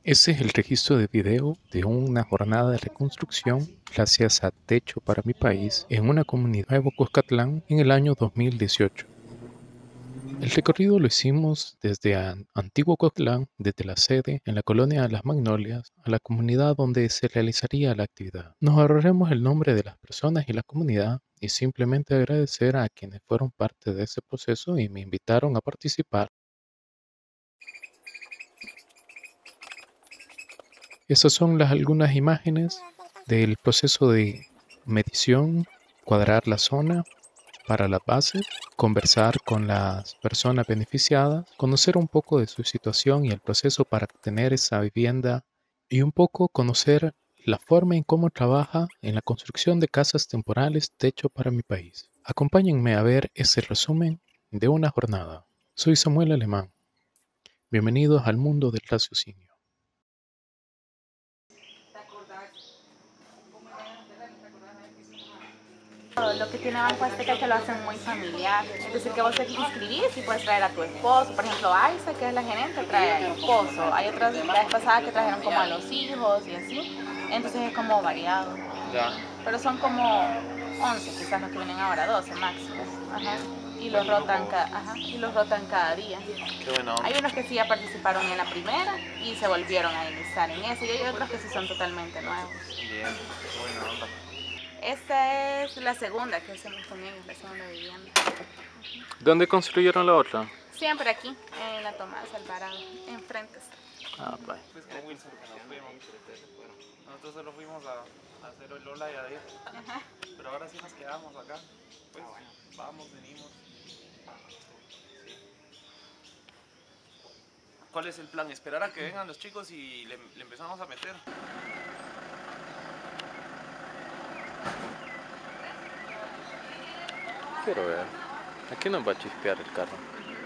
Ese es el registro de video de una jornada de reconstrucción gracias a Techo para mi País en una comunidad de Nuevo Cuscatlán en el año 2018. El recorrido lo hicimos desde Antiguo Cuscatlán, desde la sede en la colonia de Las Magnolias, a la comunidad donde se realizaría la actividad. Nos ahorraremos el nombre de las personas y la comunidad y simplemente agradecer a quienes fueron parte de ese proceso y me invitaron a participar. Esas son algunas imágenes del proceso de medición, cuadrar la zona para las bases, conversar con las personas beneficiadas, conocer un poco de su situación y el proceso para obtener esa vivienda y un poco conocer la forma en cómo trabaja en la construcción de casas temporales Techo para mi País. Acompáñenme a ver ese resumen de una jornada. Soy Samuel Alemán. Bienvenidos al mundo del raciocinio. Lo que tiene Banco Azteca es que lo hacen muy familiar. Es decir, que vos te inscribís y puedes traer a tu esposo. Por ejemplo, Aiza, que es la gerente, trae a su esposo. Hay otras, la vez pasada, que trajeron como a los hijos y así. Entonces es como variado. Ya. Pero son como 11 quizás los que vienen ahora, 12 máximo. Ajá. Y los rotan cada día. Qué bueno. Hay unos que sí ya participaron en la primera y se volvieron a iniciar en ese. Y hay otros que sí son totalmente nuevos. Bien, qué buena onda. Esta es la segunda que hacemos con ellos, la segunda vivienda. ¿Dónde construyeron la otra? Siempre aquí, en la Tomás Alvarado, enfrente. Ah, pues. Pues con Wilson que nos fuimos. Nosotros solo fuimos a hacer el Lola y a ir. Pero ahora sí nos quedamos acá. Pues vamos, venimos. Sí. ¿Cuál es el plan? ¿Esperar a que vengan los chicos y le empezamos a meter? Quiero ver. Aquí nos va a chispear el carro.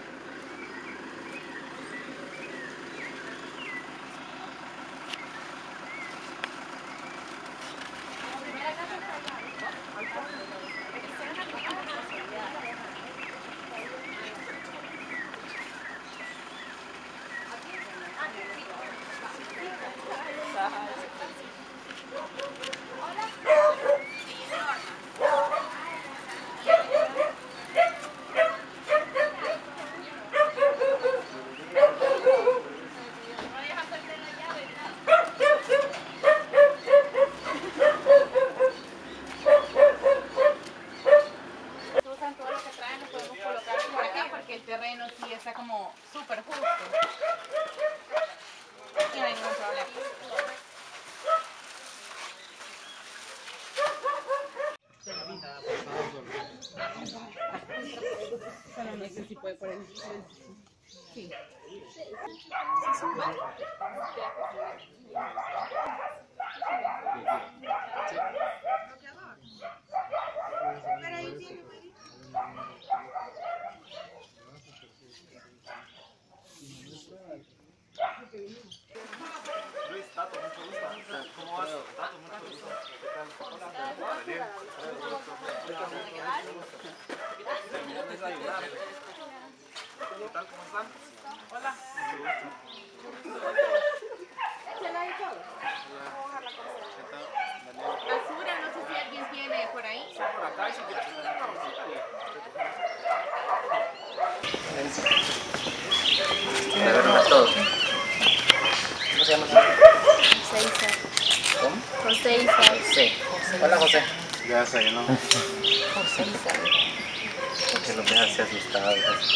El terreno sí está como súper justo y no hay ningún problema. Solo no sé si puede poner. Sí. Luis, Tato, mucho gusto. ¿Cómo vas? Tato, mucho gusto. ¿Qué tal? Hola. Bien. ¿Vienes a ayudar? ¿Qué tal? ¿Cómo están? Hola. Basura, no sé si alguien tiene por ahí. Por acá y si quieres una carrocita. De vernos a todos. ¿Cómo se llama? José Isaac. ¿Cómo? José Isaac. José. Hola, José. Ya sé, ¿no? José Isaac. Que lo deja así asustado.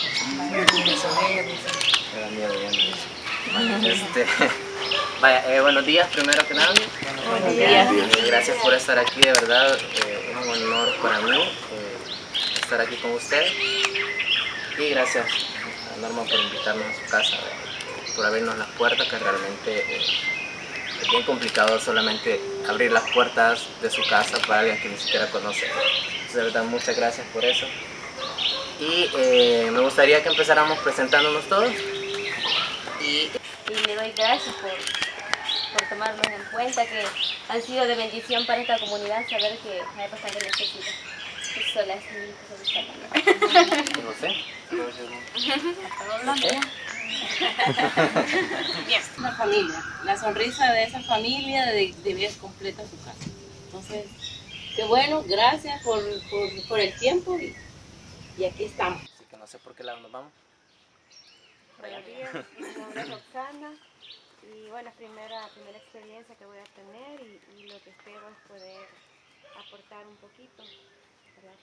Me da miedo ya. Vaya, buenos días primero que nada. Buenos días. Gracias por estar aquí, de verdad. Es un honor para mí estar aquí con ustedes. Y gracias a Norma por invitarnos a su casa, por abrirnos las puertas, que realmente es bien complicado solamente abrir las puertas de su casa para alguien que ni siquiera conoce. Entonces, de verdad, muchas gracias por eso. Y me gustaría que empezáramos presentándonos todos. Y le doy gracias por tomarnos en cuenta, que han sido de bendición para esta comunidad saber que hay bastante necesidad. Eso las ¿Y José? Hasta hablando ya. Bien, una familia. La sonrisa de esa familia de ver completa su casa. Entonces, qué bueno, gracias por el tiempo y aquí estamos. Así que no sé por qué lado nos vamos. Buenos días, mi nombre es Roxana y bueno, es primera experiencia que voy a tener y lo que espero es poder aportar un poquito, ¿verdad?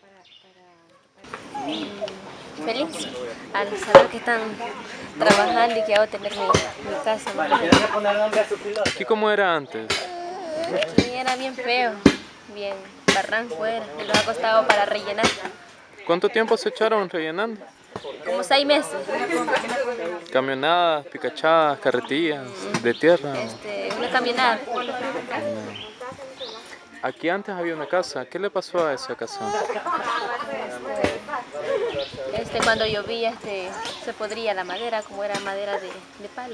Feliz al saber que están trabajando y que hago tener mi casa. ¿Aquí cómo era antes? Aquí era bien feo, bien barranco era, y nos ha costado para rellenar. ¿Cuánto tiempo se echaron rellenando? Como 6 meses. Camionadas, picachadas, carretillas, de tierra. Una camionada. Aquí antes había una casa. ¿Qué le pasó a esa casa? Cuando llovía se podría la madera, como era madera de palo.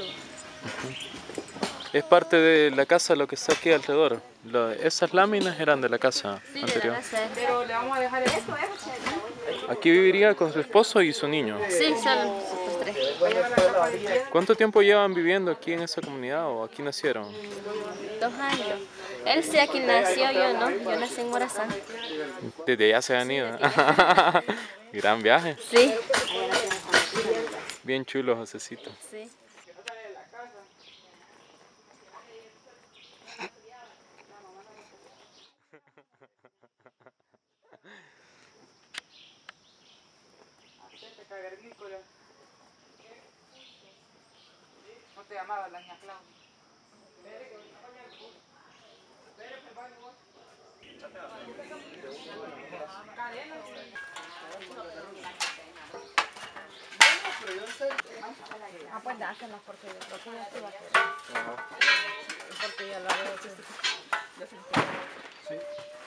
Es parte de la casa lo que está aquí alrededor. Esas láminas eran de la casa anterior. De la casa. Pero le vamos a dejar esto, Aquí viviría con su esposo y su niño. Sí, son los 3. ¿Cuánto tiempo llevan viviendo aquí en esa comunidad o aquí nacieron? 2 años. Él sí aquí nació, yo no. Yo nací en Morazán. Desde allá se han ido. Gran viaje. Sí. Bien chulo, Josecito. Sí. No te llamaba la niña Claudia. Ah, pues dáselas porque yo creo que ya se va a hacer. Porque ya lo había hecho. Yo sentí. Sí.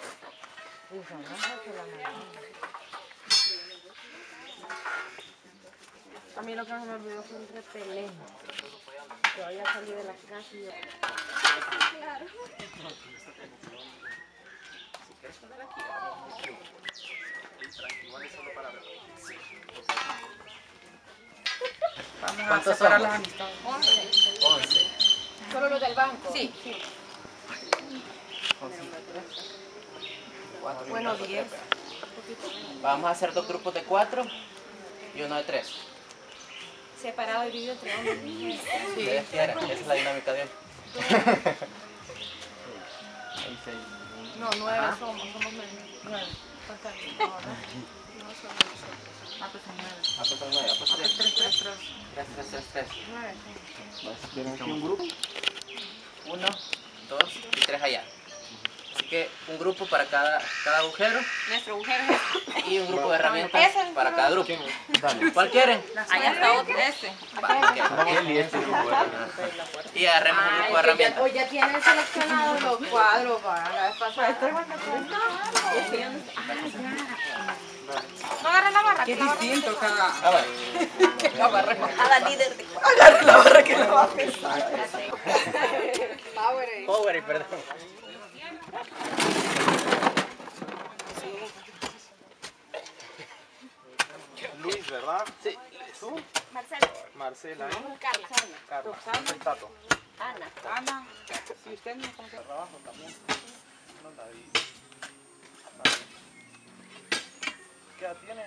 A mí lo que se me olvidó fue un repelente. Que vaya a salir de la casa y yo... Claro. Vamos a separar las amistades. 11. ¿Solo los del banco? Sí. Bueno, 10. Vamos a hacer 2 grupos de 4 y uno de 3. Separado y dividido entre hombres y mujeres. Sí. Esa es la dinámica de hoy. No, 9 somos menos. 9. Ah, pues son 9. Ah, pues son 9. Ah, pues 3. 3. 9. ¿Tienen aquí un grupo? 1, 2 y 3 allá. Así que un grupo para cada agujero. Nuestro agujero es este. Y un grupo de herramientas para cada grupo. ¿Cuál quieren? Allá está otro. Y agarremos un grupo de herramientas. Hoy ya tienen seleccionados los cuadros para la vez pasada. No agarren la barra. Qué distinto cada... Ah, vale. La barra. Cada líder de... Agarren la barra que la va a pesar. Power, perdón. Luis, ¿verdad? Sí. ¿Tú? Marcela. Marcela, ¿eh? Carla. Carla. El Tato. Ana. Ana, si usted no conoce... Trabajo también. No, David. Vale. ¿Qué edad tiene?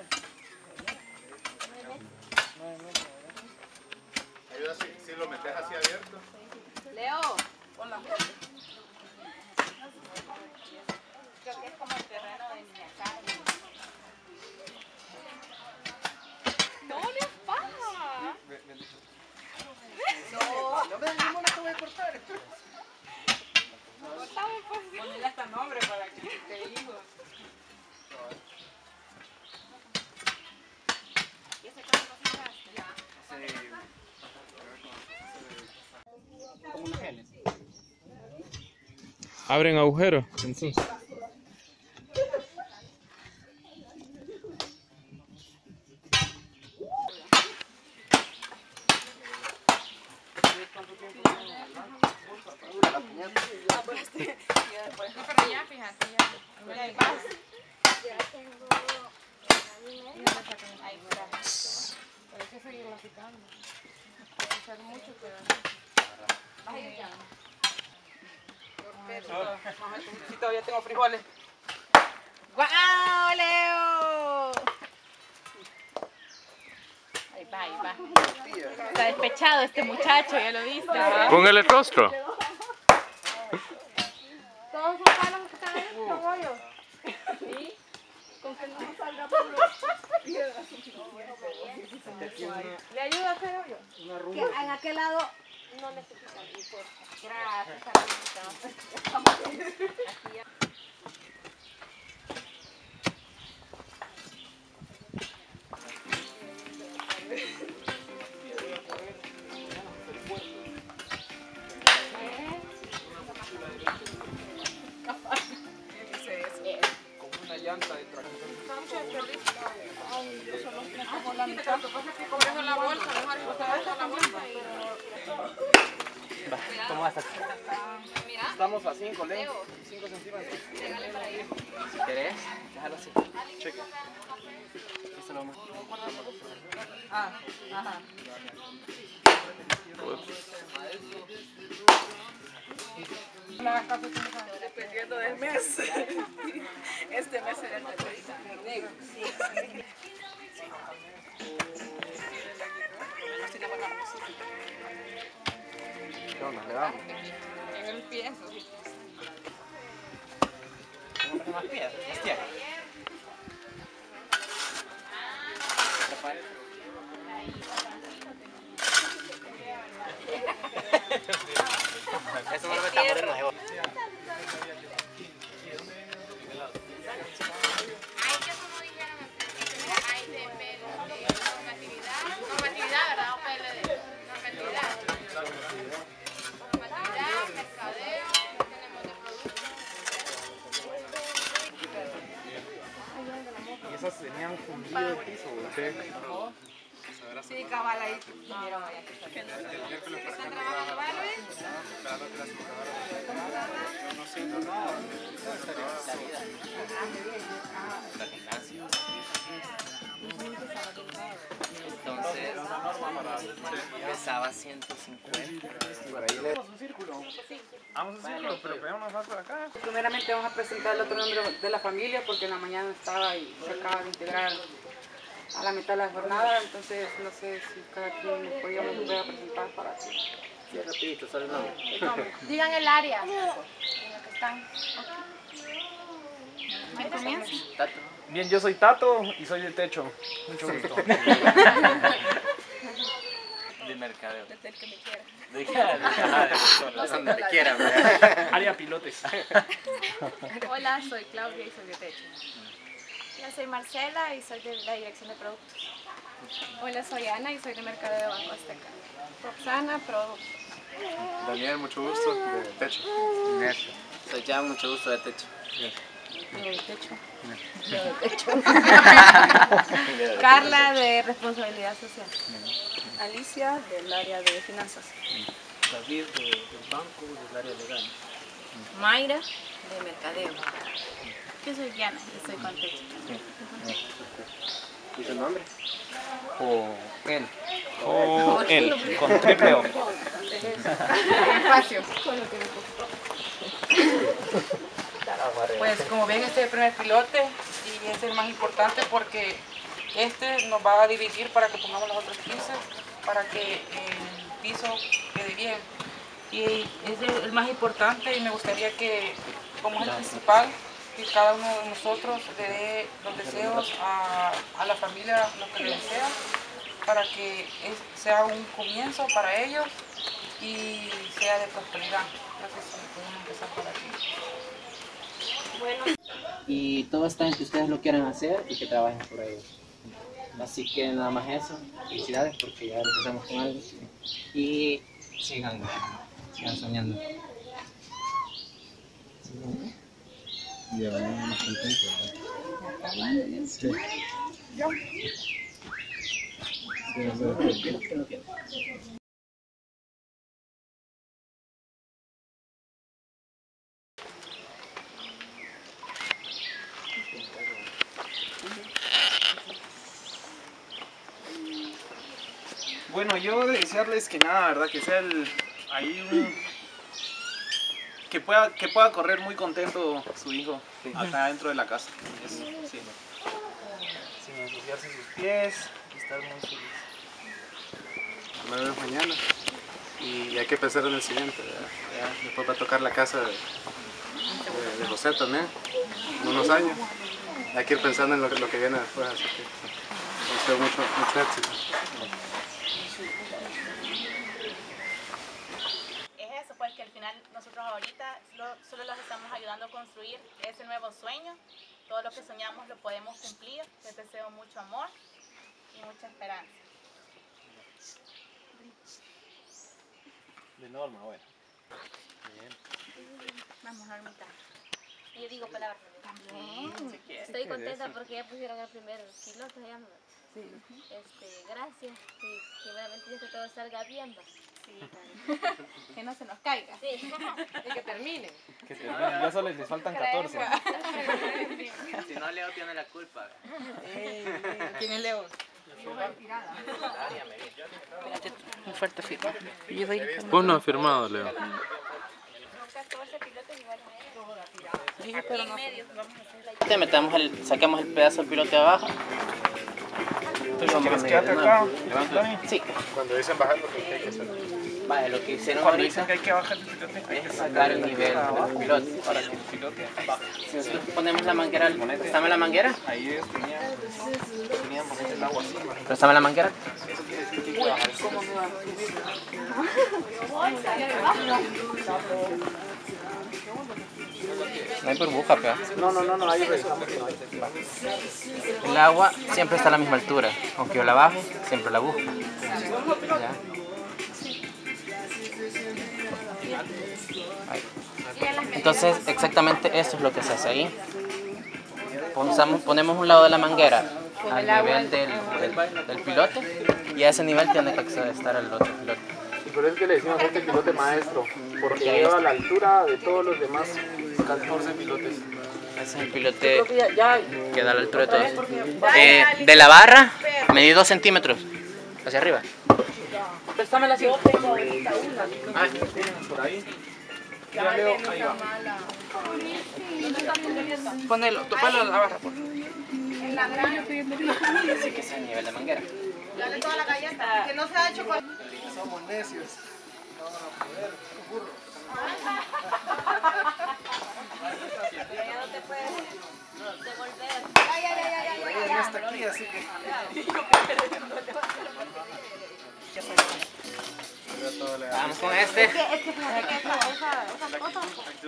9 meses, ¿verdad? Ayuda si lo metes así abierto. Leo. Hola. Creo que es como el terreno de mi casa. No le pasa. No me dijimos una que voy a cortar. Ponle hasta nombre para que te hijos. ¿Y ese carro lo fijaste? Ya. Como una genes. ¿Abren agujeros? Entonces. No, pero ya, fíjate, ya. Ya hay paz. Ya tengo Ahí está. Pero hay que seguirlo picando. hacer mucho, pero Sí, todavía tengo frijoles. ¡Guau, Leo! Ahí va, ahí va. Está despechado este muchacho, ya lo viste. Póngale el rostro. ¿Todos son palos los que están ahí? ¿Son hoyos? ¿Sí? Con que no salga puro piedras. ¿Le ayuda a hacer hoyos? En aquel lado no necesitan mi fuerza. Gracias, Carlita. Aquí ya. Como una llanta de tractor. ¿Cómo vas a hacer? Estamos a 5 centímetros. Si querés, déjalo así. Cheque. Eso lo más. Ajá. Dependiendo del mes. Este mes será el negro. ¿Qué onda? ¿Le damos? En el pie. Más piedra, más tierra. Eso no lo metamos de nuevo. Normatividad, ¿verdad? O PLD. Normatividad, mercadeo, tenemos de productos. Y esas tenían fundido el piso, ¿verdad? Sí, cabal ahí. Entonces, pesaba 150. Vamos un círculo. Vamos un círculo, pero pegámonos más por acá. Primeramente vamos a presentar el otro nombre de la familia porque en la mañana estaba y se acaba de integrar a la mitad de la jornada, entonces no sé si cada quien nos podíamos volver a presentar para que... Sí, rapidito, solo el nombre. El nombre. Digan el área en la que están. ¿Ahí comienza? Tato. Bien, yo soy Tato y soy de techo. Mucho gusto. De mercadeo. Desde el que me quiera. Donde le quiera, Área pilotes. Hola, soy Claudia y soy de techo. Hola, soy Marcela y soy de la dirección de productos. Hola, soy Ana y soy de mercadeo de Banco Azteca. Roxana, productos. Daniel, mucho gusto, de techo. Soy ya mucho gusto de techo. Carla, de responsabilidad social. Alicia, del área de finanzas. David, del banco, del área legal. Mayra, de mercadeo. Yo soy Diana y soy con techo. ¿Y tu nombre? O él, con triple O. Espacio. Pues como ven, este es el primer pilote y es el más importante porque este nos va a dividir para que pongamos los otros 15 para que el piso quede bien. Y es el más importante y me gustaría que, como es el principal, que cada uno de nosotros le dé los deseos a la familia, lo que le desea, para que sea un comienzo para ellos y sea de prosperidad. Creo que sí, podemos empezar por aquí. Y todo está en que ustedes lo quieran hacer y que trabajen por ello. Así que nada más eso. Felicidades porque ya empezamos con algo. Y sigan soñando. Ya vamos más contentos, Bueno, yo de desearles que nada, ¿verdad? Que sea ahí que pueda correr muy contento su hijo acá dentro de la casa. Eso, sí. Sin ensuciarse sus pies y estar muy feliz. Me veo mañana y hay que pensar en el siguiente, ¿verdad? Después va a tocar la casa de José también, en unos años. Hay que ir pensando en lo que viene después, así que deseo mucho éxito. Es eso, pues que al final nosotros ahorita solo los estamos ayudando a construir ese nuevo sueño. Todo lo que soñamos lo podemos cumplir. Les deseo mucho amor y mucha esperanza. De Norma, bueno. Bien. Vamos a mitad. Yo digo palabras. También. Estoy contenta porque ya pusieron el primer piloto, se llama. Sí. Gracias y primeramente Dios que todo salga bien. Sí, que no se nos caiga. Sí. Y que termine. Que termine. Ya solo les faltan 14. Si no, Leo tiene la culpa. ¿Quién es Leo? Un fuerte firma. Vos no has firmado, Leo. Sacamos el pedazo del pilote de abajo. ¿Quieres quedarte acá? Sí. Cuando dicen bajar, lo que hay que hacer. Vale, lo que hicieron Cuando ahorita dicen que hay que bajar el pilote, hay que sacar el nivel del pilote. para que el pilote baje. Si nosotros ponemos la manguera, ¿préstame la manguera? Ahí ellos teníamos el agua así. ¿Préstame la manguera? Eso quiere decir que hay que bajar. No hay burbuja, pero No, ahí revisamos que no hay. el agua siempre está a la misma altura. Aunque yo la baje, siempre la busco. ¿Ya? Ahí. Entonces, exactamente eso es lo que se hace ahí. Ponemos un lado de la manguera al nivel del pilote y a ese nivel tiene que estar el otro pilote. Y por eso que le decimos a este pilote maestro, porque lleva a la altura de todos los demás 14 pilotes. Ese es el pilote que da la altura de todos. De la barra, medí 2 centímetros hacia arriba. Préstame la silla. Por ahí. Ya Leo, ahí va. Ponelo, topalo la barra. Por favor. Así que ese es el nivel de manguera. Dale toda la galleta, que no se ha hecho con... Somos necios. No van a poder, burro. Ya no te puedes devolver. Ya está aquí, así que... Vamos con este. Es que fíjate que esas cosas...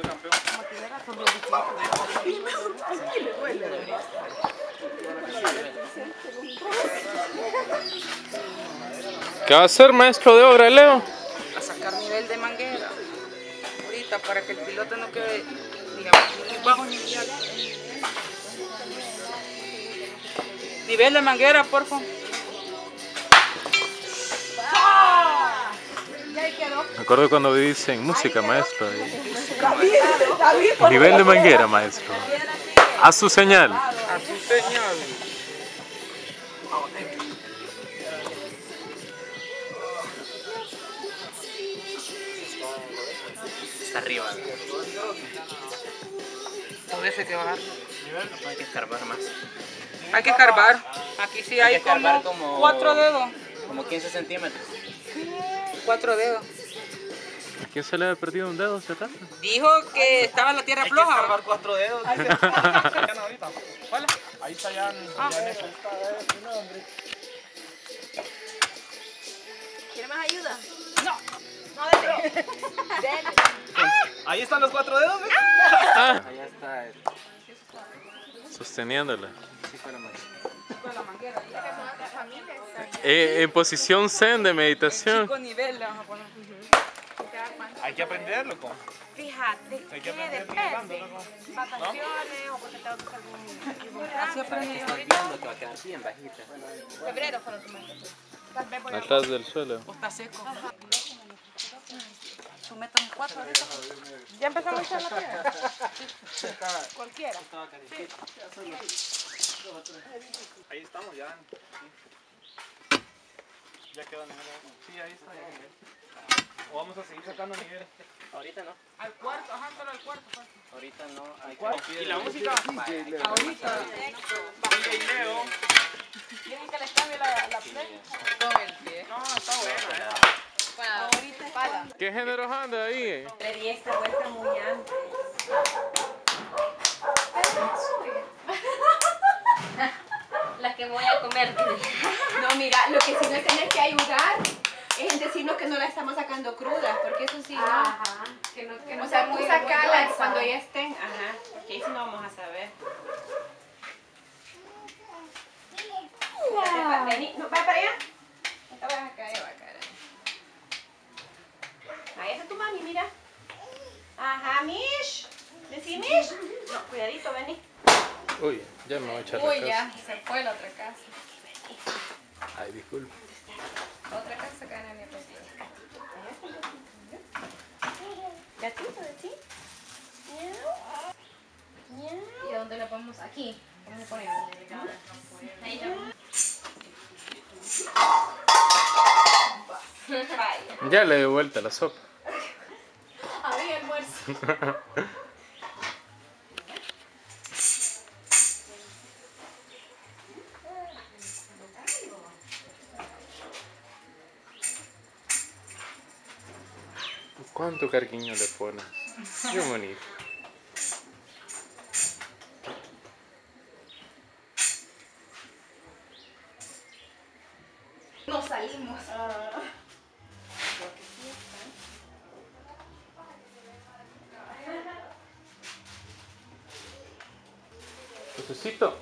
¿Qué va a hacer, maestro de obra, Leo? A sacar nivel de manguera. Ahorita para que el piloto no quede ni bajo ni alto. Nivel de manguera, por favor. Me acuerdo cuando dicen música, maestro. Nivel de manguera, maestro. A su señal. A su señal. Está arriba. Entonces hay que bajar. Hay que escarbar más. Hay que escarbar. Aquí sí hay que escarbar como 4 dedos. Como 15 centímetros. 4 dedos. ¿A quién se le ha perdido un dedo hace rato? Dijo que estaba en la tierra floja. Hay que escarbar 4 dedos. ¿Cuál? Ahí está ya en eso. ¿Quieres más ayuda? No, dale. Ahí están los 4 dedos. Allá está el... Sosteniéndola. Sí, fue la manguera. En posición zen de meditación. Con nivel le vamos a poner. Hay que aprenderlo, ¿cómo? Fíjate, Hay que que aprender depende. jugando, Vacaciones o porque tengo que hacer algún... Así aprendí yo. Está viendo que va a quedar bien bajita. Febrero fueron tu maestro. Tal vez voy a... Atrás del suelo. O está seco. Tú metas 4 de esos. ¿Ya empezamos a echar la piedra? Cualquiera. Ahí estamos ya. Ya quedó nivel. Sí, ahí está. O vamos a seguir sacando nivel. Ahorita no. Al cuarto, ajá, solo al cuarto. Pues. Ahorita no. Hay ¿Y la música? Ahorita. DJ Leo. ¿Quieren que les cambie la play? Con el pie. No, está buena. Ahorita para. ¿Qué géneros anda ahí? Pero esta vuelta muy antes. Las que voy a comer. No, mira, lo que sí nos tienes que ayudar es en decirnos que no la estamos sacando cruda, porque eso sí, ¿no? Ajá. Que no O sea, muy tú sacarla gruesa. cuando ya estén, ajá, que ahí sí no vamos a saber. Vení, no, va para allá. No te vas a caer, va a caer. Ahí está tu mami, mira. Ajá, Mish. Decí Mish. No, cuidadito, vení. Uy, ya me voy a echar la Uy, casa. ya, se fue la otra casa. Ay, disculpe. Otra casa que en el episodio. Gatito, de ti. ¿Y a dónde la ponemos? Aquí. ¿Cómo le ponemos? Ahí ya. Ya le doy vuelta la sopa. A ver, almuerzo. ¿Cuánto cariño le pones? Qué bonito. Nos salimos. Necesito.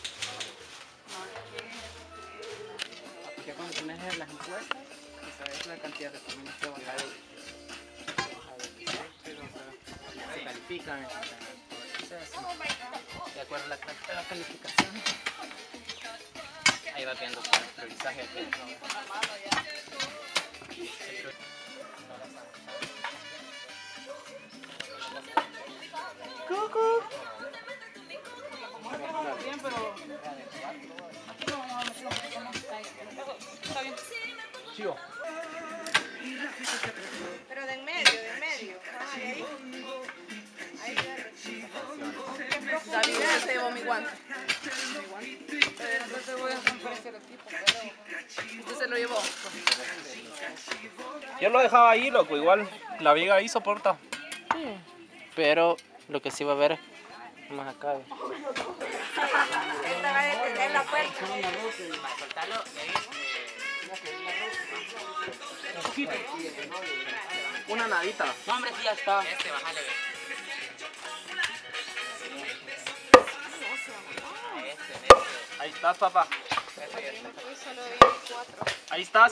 Que cuando tienes las encuestas y sabes la cantidad de familias que van a dar, se califican en el proceso, de acuerdo a la calificación. Ahí va viendo cuál es el priorizaje de aquel, Bien, pero aquí no vamos a meter está bien. Chivo. Pero de en medio. Ah, de ahí. Ahí David se llevó mi guante. Pero entonces voy a transferencia el equipo, pero... ¿Usted se lo llevó? Yo lo dejaba ahí, loco, igual la viga ahí soporta. Pero lo que sí va a ver es más acá. Esta va a detener la puerta. Un poquito. Una nadita. No, hombre, sí, ya está. Ahí estás, papá. Ahí estás.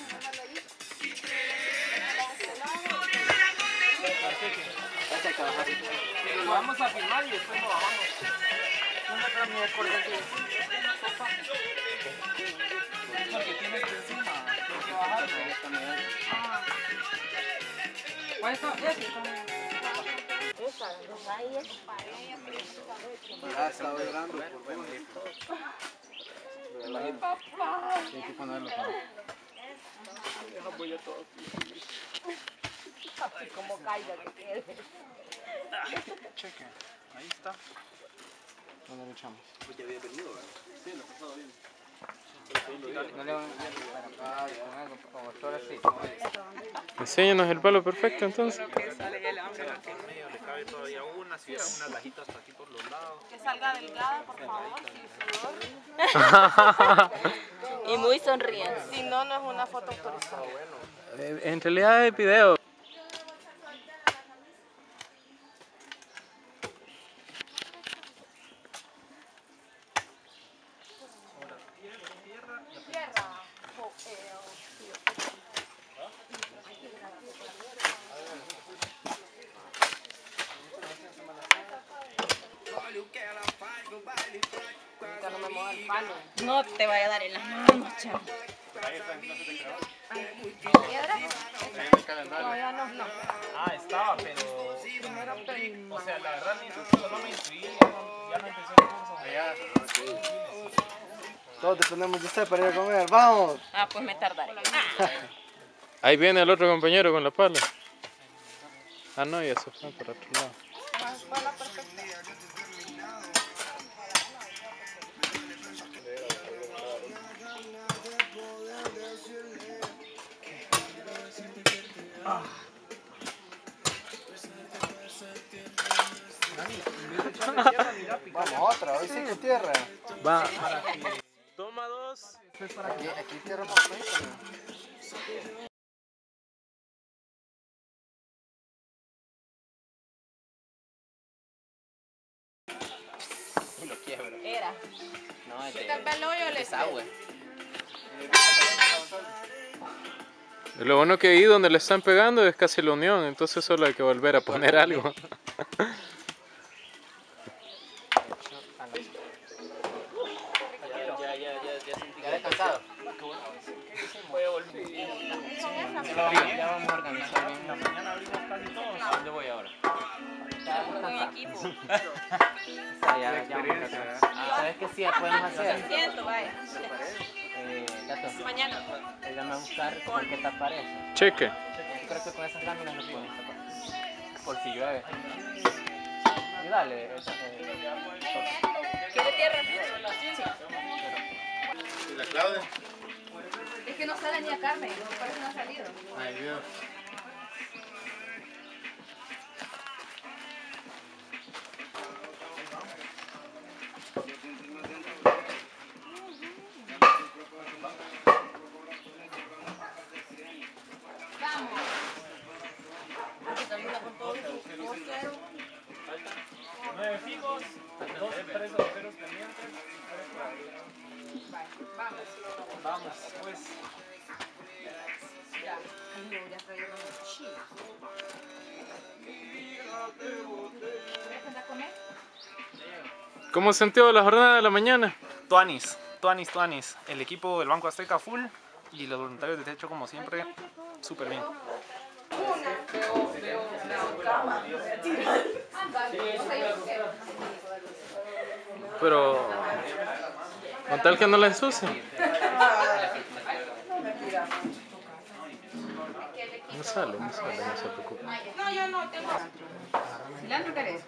Lo vamos a filmar y después lo bajamos. No me traes ni el corriente. Porque tienes que encima. Tienes que bajarlo. ¿Cuál está? Ya estaba llorando. Hay que ponerlo para... Como caiga que quede. Cheque. Ahí está. ¿Dónde lo echamos? Pues ya había venido, ¿verdad? Sí, lo he pasado bien. No le van a poner algo como todo así. Enséñanos el palo perfecto entonces. Medio le cabe todavía una, si hubiera unas lajitas aquí por los lados. Que salga delgada, por favor, sin sudor. Y muy sonriente. Si no, no es una foto autorizada. En realidad es video. No te vaya a dar en las manos, chavo. Todavía no. Ah, estaba, pero... O sea, la verdad, solo me instruí, ya no empecé el curso. Todos dependemos de usted para ir a comer. ¡Vamos! Ah, pues me tardaré. Ahí viene el otro compañero con la pala. Ah, no, ya se fue por otro lado. Vamos, otra, hoy sí que tierra. Va. Toma 2. Aquí tierra más fresca. Lo quiebro. Era. No, es Tal vez el hoyo le desagüe. Lo bueno que ahí donde le están pegando es casi la unión, entonces solo hay que volver a poner algo. Ya descansado. Ya vamos a organizar bien. La mañana abrimos casi todos. ¿Dónde voy ahora? mi equipo. ¿Sabes qué sí podemos hacer? Siento, vaya. Gato, Mañana. ayúdame a buscar con qué tapar eso. Cheque. Yo creo que con esas láminas lo podemos tapar. Por si llueve. Y dale. ¿Quiere tierra? ¿Y la Claudia? Es que no sale ni a Carmen, por eso no ha salido. Ay, Dios. Vamos. 9 fijos, 2 3 agujeros pendientes. Vamos. Vamos, pues. Ya. Ay, no, ya traí una mochila. ¿Quieres andar a comer? ¿Cómo sintió la jornada de la mañana? Tuanis. El equipo del Banco Azteca full y los voluntarios de techo como siempre, súper bien. Pero con tal que no la ensucien. No sale, no se preocupe. No, yo no tengo. ¿Cilantro querés?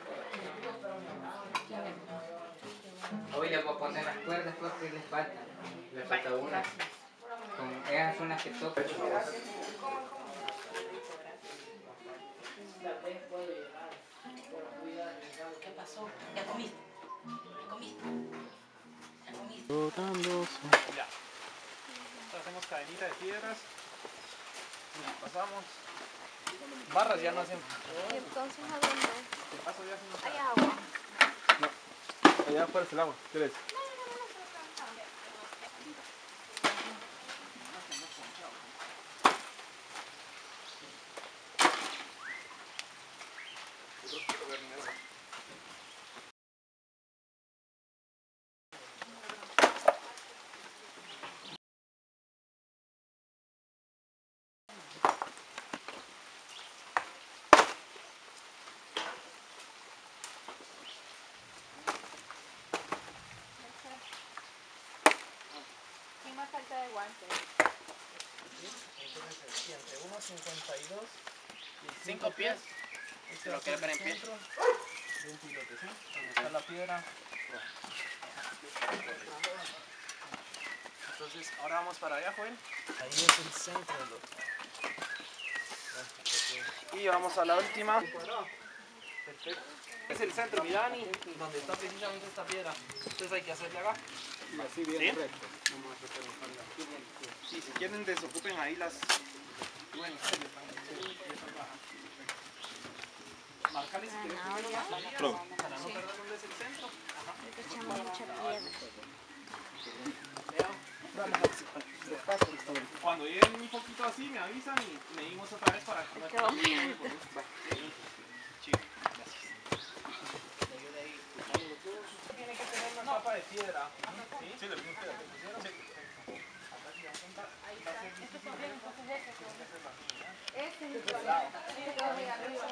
Hoy le voy a poner las cuerdas porque les falta. Les falta una. Esas son las que tocan. ¿Qué pasó? ¿Ya comiste? ¿Ya comiste? ¿Ya comiste? Ya. Hacemos cadenita de piedras. Nos pasamos. Barras ya no hacen. ¿Y entonces a dónde? Te paso ya haciendo. Hay agua. Allá afuera es el agua. ¿Quieres? ¿Quién más falta de guantes? Entonces, entre 1,52 y 5 pies. Este lo quieres ver en pie. De un pilote, ¿sí? Donde está la piedra. Entonces, ahora vamos para allá, Joel. Ahí es el centro del otro. Y vamos a la última. Perfecto. Es el centro, mi Dani, donde está precisamente esta piedra. Entonces hay que hacerle acá. Y así bien recto. Vamos a tratar de dejarla aquí. Sí, si quieren desocupen ahí las... Bueno, marcarles si quieren para no perder dónde es el centro. Echamos mucha piedra. Cuando lleguen un poquito así, me avisan y medimos otra vez para que Quedó muy alto. Chico, gracias. Tiene que tener una capa de piedra. ¿Sí? Sí, le pusieron piedra. Sí. Estos son bien, entonces este es el problema. Este quedó muy arriba.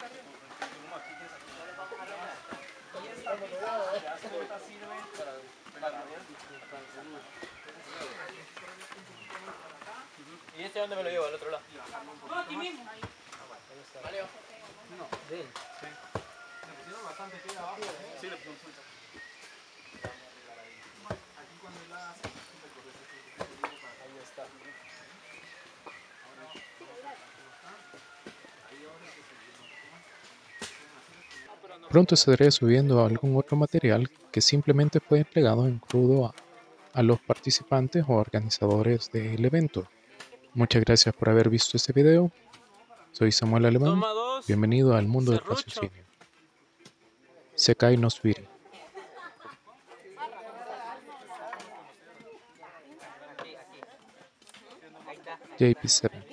Y esta pieza ya suelta sirve para ¿Y este dónde me lo llevo? ¿Al otro lado? No, aquí mismo. ¿Vale? No, de él. Sí. Le pusieron bastante aquí abajo. Sí, le pusieron mucho. Aquí cuando la hace, ahí está. Pronto estaré subiendo algún otro material que simplemente fue entregado en crudo a los participantes o organizadores del evento. Muchas gracias por haber visto este video. Soy Samuel Alemán. Toma 2. Bienvenido al mundo del Serrucho. raciocinio. Sekai no Suiri. JP7.